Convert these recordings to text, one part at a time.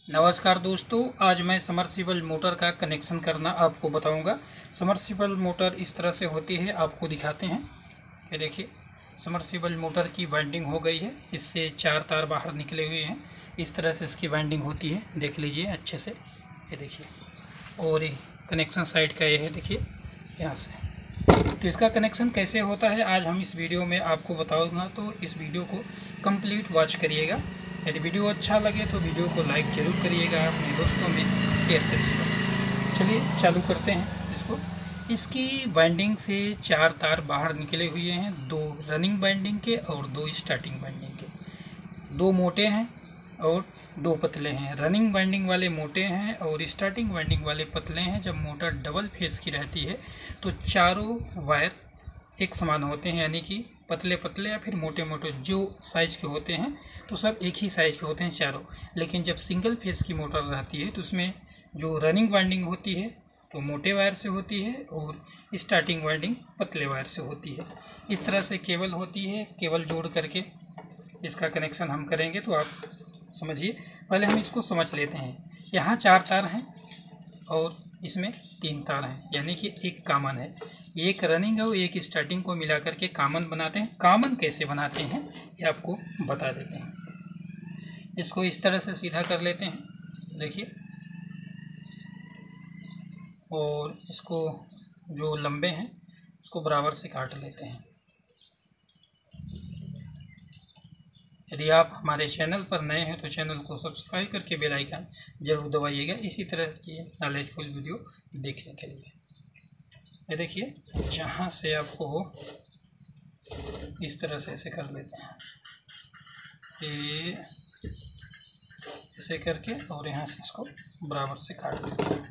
नमस्कार दोस्तों, आज मैं समरसिबल मोटर का कनेक्शन करना आपको बताऊंगा। समरसिबल मोटर इस तरह से होती है, आपको दिखाते हैं। ये देखिए, समरसिबल मोटर की वाइंडिंग हो गई है। इससे 4 तार बाहर निकले हुए हैं। इस तरह से इसकी वाइंडिंग होती है, देख लीजिए अच्छे से। ये देखिए, और ये कनेक्शन साइड का ये है, देखिए यहाँ से। तो इसका कनेक्शन कैसे होता है आज हम इस वीडियो में आपको बताऊँगा, तो इस वीडियो को कंप्लीट वॉच करिएगा। यदि वीडियो अच्छा लगे तो वीडियो को लाइक ज़रूर करिएगा, अपने दोस्तों में शेयर करिएगा। चलिए चालू करते हैं इसको। इसकी वाइंडिंग से 4 तार बाहर निकले हुए हैं, 2 रनिंग वाइंडिंग के और 2 स्टार्टिंग वाइंडिंग के। 2 मोटे हैं और 2 पतले हैं। रनिंग वाइंडिंग वाले मोटे हैं और स्टार्टिंग वाइंडिंग वाले पतले हैं। जब मोटर डबल फेस की रहती है तो चारों वायर एक समान होते हैं, यानी कि पतले पतले या फिर मोटे मोटे जो साइज़ के होते हैं तो सब एक ही साइज़ के होते हैं चारों। लेकिन जब सिंगल फेस की मोटर रहती है तो उसमें जो रनिंग वाइंडिंग होती है तो मोटे वायर से होती है और स्टार्टिंग वाइंडिंग पतले वायर से होती है। इस तरह से केबल होती है। केबल जोड़ करके इसका कनेक्शन हम करेंगे तो आप समझिए। पहले हम इसको समझ लेते हैं। यहाँ 4 तार हैं और इसमें 3 तार हैं, यानी कि एक कॉमन है। एक रनिंग और एक स्टार्टिंग को मिला करके कॉमन बनाते हैं। कॉमन कैसे बनाते हैं ये आपको बता देते हैं। इसको इस तरह से सीधा कर लेते हैं, देखिए, और इसको जो लंबे हैं उसको बराबर से काट लेते हैं। यदि आप हमारे चैनल पर नए हैं तो चैनल को सब्सक्राइब करके बेल आइकन जरूर दबाइएगा, इसी तरह की नॉलेजफुल वीडियो देखने के लिए। ये देखिए, जहाँ से आपको हो इस तरह से ऐसे कर लेते हैं, ये ऐसे करके, और यहाँ से इसको बराबर से काट देते हैं।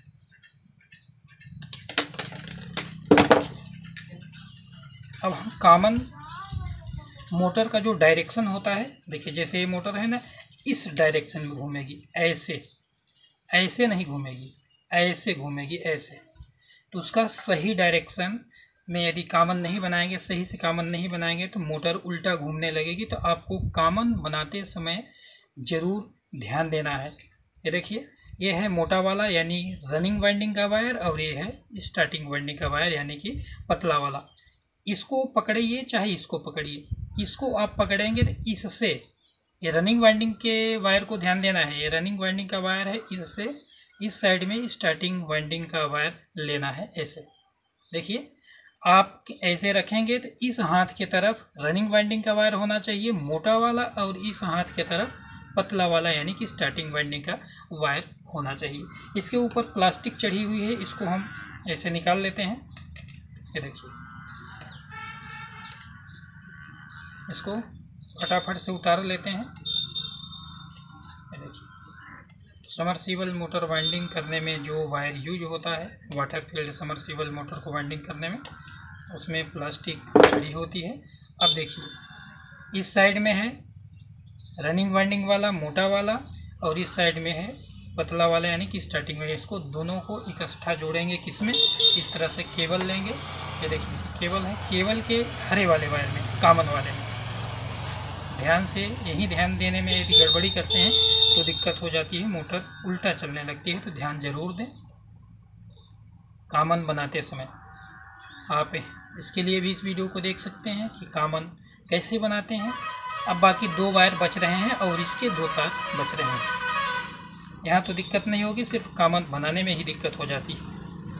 अब हम कॉमन मोटर का जो डायरेक्शन होता है, देखिए जैसे ये मोटर है ना, इस डायरेक्शन में घूमेगी, ऐसे ऐसे नहीं घूमेगी, ऐसे घूमेगी, ऐसे। तो उसका सही डायरेक्शन में यदि कॉमन नहीं बनाएंगे, सही से कॉमन नहीं बनाएंगे तो मोटर उल्टा घूमने लगेगी। तो आपको कॉमन बनाते समय ज़रूर ध्यान देना है। ये देखिए, ये है मोटा वाला यानी रनिंग वाइंडिंग का वायर, और ये है स्टार्टिंग वाइंडिंग का वायर यानी कि पतला वाला। इसको पकड़िए चाहे इसको पकड़िए, इसको आप पकड़ेंगे तो इससे, ये रनिंग वाइंडिंग के वायर को ध्यान देना है। ये रनिंग वाइंडिंग का वायर है, इससे इस साइड में स्टार्टिंग वाइंडिंग का वायर लेना है, ऐसे। देखिए, आप ऐसे रखेंगे तो इस हाथ के तरफ रनिंग वाइंडिंग का वायर होना चाहिए मोटा वाला, और इस हाथ के तरफ पतला वाला यानी कि स्टार्टिंग वाइंडिंग का वायर होना चाहिए। इसके ऊपर प्लास्टिक चढ़ी हुई है, इसको हम ऐसे निकाल लेते हैं। ये देखिए, इसको फटाफट से उतार लेते हैं। ये देखिए, समरसिबल मोटर वाइंडिंग करने में जो वायर यूज होता है, वाटर फील्ड समरसिबल मोटर को वाइंडिंग करने में, उसमें प्लास्टिक चढ़ी होती है। अब देखिए, इस साइड में है रनिंग वाइंडिंग वाला मोटा वाला, और इस साइड में है पतला वाला यानी कि स्टार्टिंग में। इसको दोनों को इकट्ठा जोड़ेंगे, किसमें, इस तरह से केबल लेंगे। ये देखिए, केबल है, केबल के हरे वाले वायर में, कॉमन वाले में। ध्यान से, यही ध्यान देने में यदि गड़बड़ी करते हैं तो दिक्कत हो जाती है, मोटर उल्टा चलने लगती है। तो ध्यान जरूर दें कॉमन बनाते समय। आप इसके लिए भी इस वीडियो को देख सकते हैं कि कॉमन कैसे बनाते हैं। अब बाकी 2 वायर बच रहे हैं और इसके 2 तार बच रहे हैं। यहाँ तो दिक्कत नहीं होगी, सिर्फ कॉमन बनाने में ही दिक्कत हो जाती है।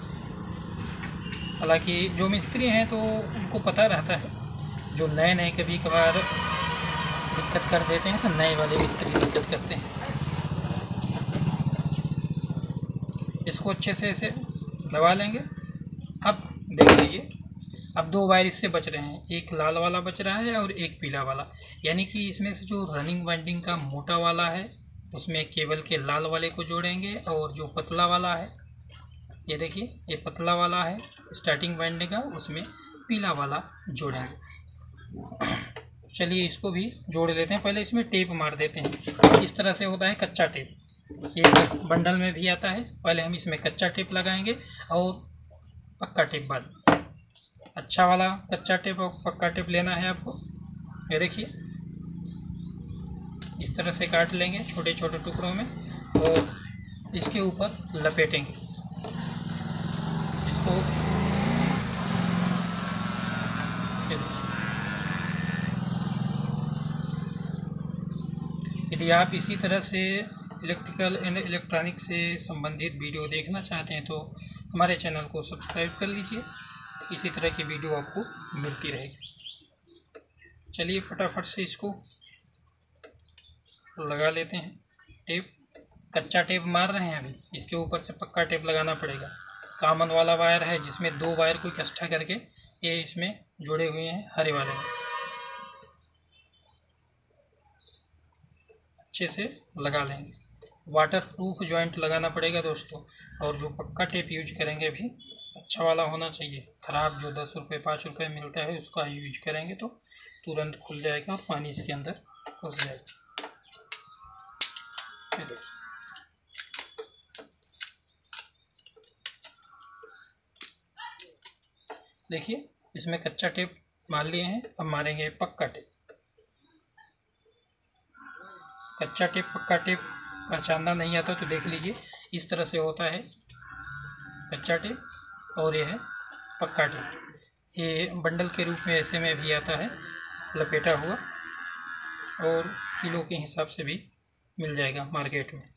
हालांकि जो मिस्त्री हैं तो उनको पता रहता है, जो नए नए कभी कभार दिक्कत कर देते हैं तो नए वाले मिस्त्री दिक्कत करते हैं। इसको अच्छे से ऐसे दबा लेंगे। अब देख लीजिए, अब 2 वायर इससे बच रहे हैं, एक लाल वाला बच रहा है और एक पीला वाला। यानी कि इसमें से जो रनिंग वाइंडिंग का मोटा वाला है उसमें केबल के लाल वाले को जोड़ेंगे, और जो पतला वाला है, ये देखिए, ये पतला वाला है स्टार्टिंग वाइंडिंग का, उसमें पीला वाला जोड़ेंगे। चलिए इसको भी जोड़ लेते हैं। पहले इसमें टेप मार देते हैं। इस तरह से होता है कच्चा टेप, ये बंडल में भी आता है। पहले हम इसमें कच्चा टेप लगाएंगे और पक्का टेप बाद। अच्छा वाला कच्चा टेप और पक्का टेप लेना है आपको। ये देखिए, इस तरह से काट लेंगे छोटे छोटे टुकड़ों में, और इसके ऊपर लपेटेंगे इसको। यदि आप इसी तरह से इलेक्ट्रिकल एंड इलेक्ट्रॉनिक से संबंधित वीडियो देखना चाहते हैं तो हमारे चैनल को सब्सक्राइब कर लीजिए। इसी तरह की वीडियो आपको मिलती रहेगी। चलिए फटाफट से इसको लगा लेते हैं। टेप, कच्चा टेप मार रहे हैं अभी, इसके ऊपर से पक्का टेप लगाना पड़ेगा। कॉमन वाला वायर है जिसमें 2 वायर को इकट्ठा करके ये इसमें जुड़े हुए हैं हरे वाले में। अच्छे से लगा लेंगे। वाटर प्रूफ जॉइंट लगाना पड़ेगा दोस्तों। और जो पक्का टेप यूज करेंगे भी अच्छा वाला होना चाहिए। ख़राब जो 10 रुपये 5 रुपये मिलता है उसका यूज करेंगे तो तुरंत खुल जाएगा और पानी इसके अंदर घुस जाएगा। देखिए इसमें कच्चा टेप मार लिए हैं, अब मारेंगे पक्का टेप। कच्चा टेप पक्का टेप पहचानना नहीं आता तो देख लीजिए, इस तरह से होता है कच्चा टेप और ये है पक्का टेप। ये बंडल के रूप में ऐसे में भी आता है लपेटा हुआ, और किलो के हिसाब से भी मिल जाएगा मार्केट में।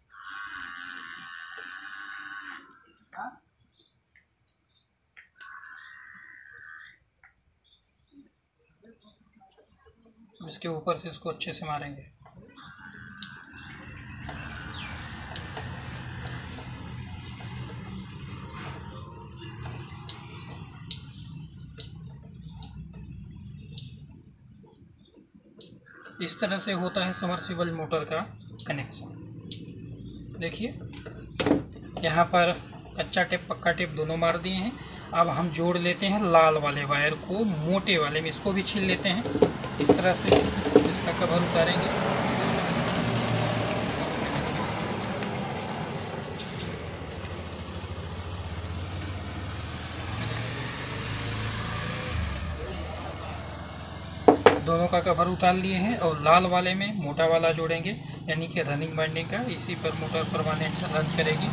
इसके ऊपर से इसको अच्छे से मारेंगे। इस तरह से होता है समर्सिबल मोटर का कनेक्शन। देखिए यहाँ पर कच्चा टेप पक्का टेप दोनों मार दिए हैं। अब हम जोड़ लेते हैं लाल वाले वायर को मोटे वाले में, इसको भी छील लेते हैं। इस तरह से इसका कवर उतारेंगे। दोनों का कवर उतार लिए हैं और लाल वाले में मोटा वाला जोड़ेंगे, यानी कि रनिंग वाइंडिंग का। इसी पर मोटर परमानेंट रन करेगी।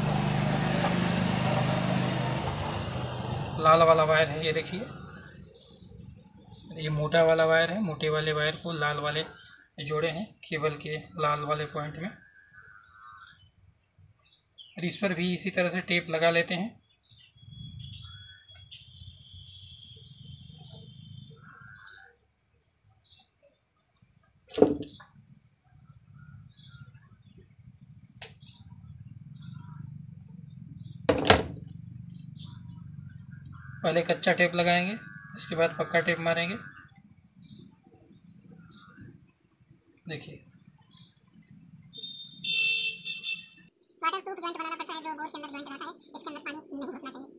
लाल वाला वायर है, ये देखिए, ये मोटा वाला वायर है। मोटे वाले वायर को लाल वाले जोड़े हैं केबल के लाल वाले पॉइंट में। और इस पर भी इसी तरह से टेप लगा लेते हैं। पहले कच्चा टेप लगाएंगे, इसके बाद पक्का टेप मारेंगे। देखिए वाटर प्रूफ जॉइंट बनाना पड़ता है जो बोर के अंदर जॉइंट रहता है, इसके अंदर पानी नहीं घुसना चाहिए।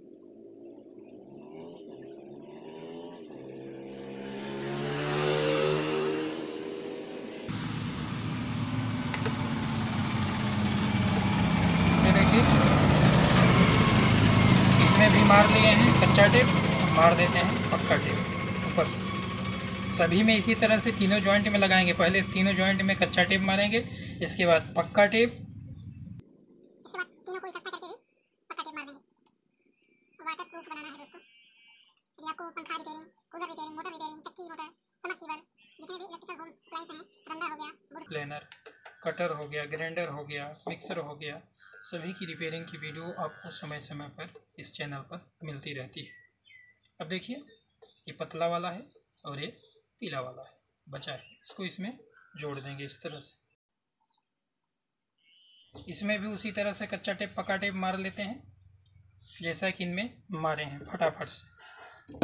इसमें भी मार लिए हैं कच्चा टेप, मार देते हैं पक्का टेप ऊपर से। सभी में इसी तरह से तीनों जॉइंट में लगाएंगे। पहले तीनों जॉइंट में कच्चा टेप मारेंगे, इसके बाद पक्का टेप, इसके बाद तीनों को इकट्ठा करके भी पक्का टेप मार देंगे। वाटर प्रूफ बनाना है दोस्तों। यदि आपको पंखा repairing, cooler repairing, motor repairing, चक्की मोटर, समर्सिबल, जितने भी इलेक्ट्रिकल होम अप्लायंस हैं, रंडा हो गया, प्लेनर, कटर हो गया, ग्राइंडर हो गया, मिक्सर हो गया, सभी की रिपेयरिंग की वीडियो आपको समय समय पर इस चैनल पर मिलती रहती है। अब देखिए ये पतला वाला है और ये पीला वाला है बचा है, इसको इसमें जोड़ देंगे इस तरह से। इसमें भी उसी तरह से कच्चा टेप पक्का टेप मार लेते हैं जैसा कि इनमें मारे हैं फटाफट से।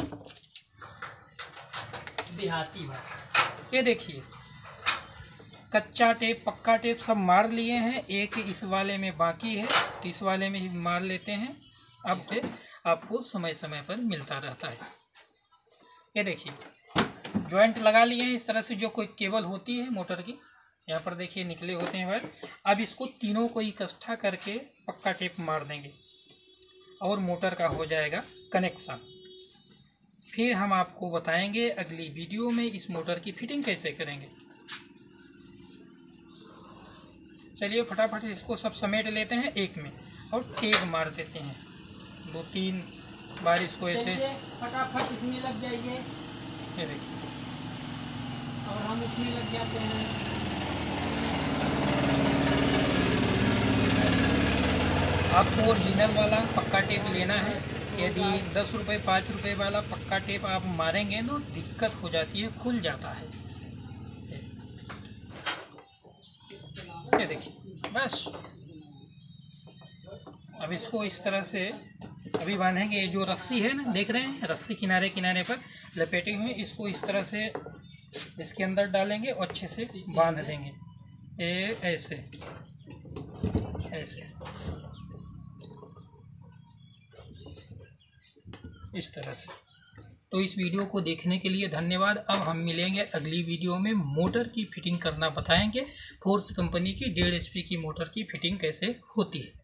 देहाती भाषा। ये देखिए कच्चा टेप पक्का टेप सब मार लिए हैं, एक इस वाले में बाकी है तो इस वाले में ही मार लेते हैं। अब से आपको समय समय पर मिलता रहता है। ये देखिए जॉइंट लगा लिए हैं इस तरह से। जो कोई केबल होती है मोटर की, यहाँ पर देखिए निकले होते हैं वायर। अब इसको तीनों को इकट्ठा करके पक्का टेप मार देंगे और मोटर का हो जाएगा कनेक्शन। फिर हम आपको बताएंगे अगली वीडियो में इस मोटर की फिटिंग कैसे करेंगे। चलिए फटाफट इसको सब समेट लेते हैं एक में और टेप मार देते हैं 2-3 बार इसको ऐसे फटाफट इसमें लग जाइए। ये देखिए और हम इसमें लग जाते हैं। आपको ओरिजिनल वाला पक्का टेप लेना है। यदि 10 रुपये 5 रुपये वाला पक्का टेप आप मारेंगे तो दिक्कत हो जाती है, खुल जाता है। ये देखिए बस अब इसको इस तरह से अभी बांधेंगे। ये जो रस्सी है ना, देख रहे हैं रस्सी किनारे किनारे पर लपेटे हुए, इसको इस तरह से इसके अंदर डालेंगे और अच्छे से बांध देंगे। ये ऐसे ऐसे इस तरह से। तो इस वीडियो को देखने के लिए धन्यवाद। अब हम मिलेंगे अगली वीडियो में। मोटर की फिटिंग करना बताएंगे। फोर्स कंपनी की 1.5 HP की मोटर की फिटिंग कैसे होती है।